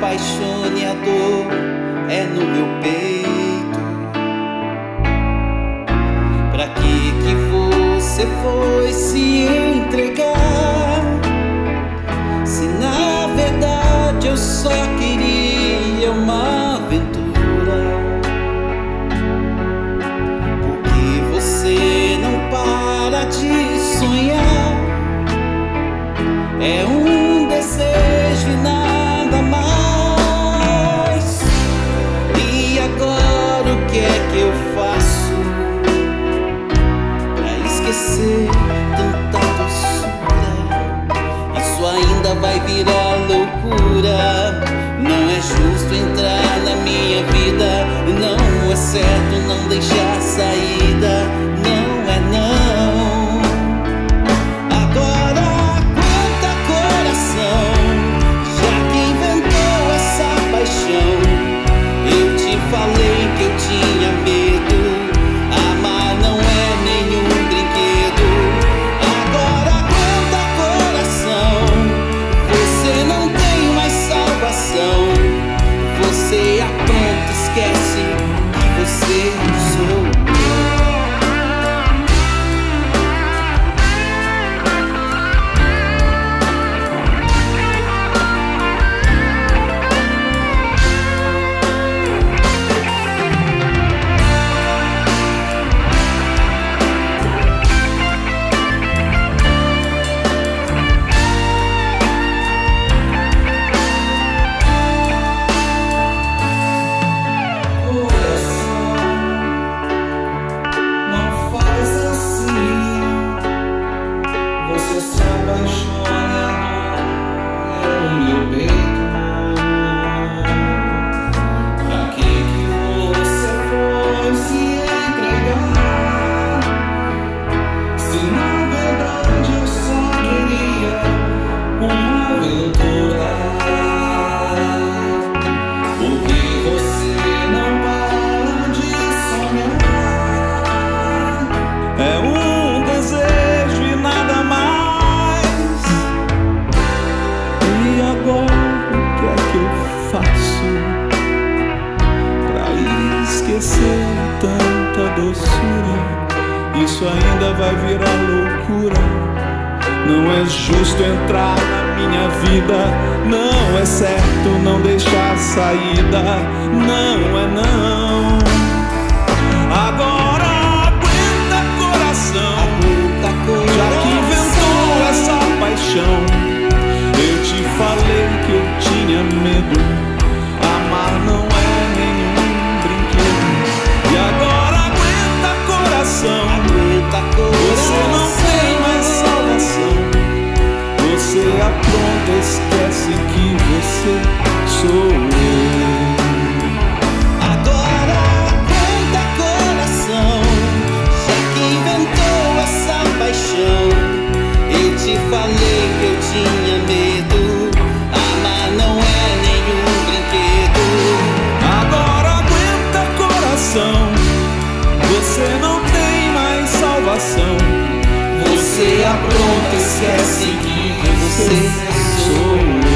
apaixone, a dor é no meu peito. Pra que você foi se entregar, se na verdade eu só queria uma aventura? Porque você não para de sonhar, é um desejo e nada mais. E agora o que é que eu faço pra esquecer tanta doçura? Isso ainda vai virar loucura. Não é justo entrar na minha vida, não é certo não deixar saída, não é não. Agora aguenta, coração, já que inventou essa paixão. Eu te falei que eu tinha medo, amar não é nenhum brinquedo. Agora aguenta, coração, você não tem mais salvação. Você apronta, esquece que você sou eu. Esquecer tanta doçura, isso ainda vai virar loucura. Não é justo entrar na minha vida, não é certo não deixar saída, não é não. Agora aguenta, coração, já que inventou essa paixão. Eu te falei que eu tinha medo, amar não é nenhum brinquedo. E agora aguenta, coração, você não tem mais salvação. Você apronta, esquece que você sou eu. Agora aguenta, coração, já que inventou essa paixão. Eu te falei que eu tinha medo, amar não é nenhum brinquedo. Agora aguenta, coração, você não tem mais salvação. Você apronta, esquece que você sou eu.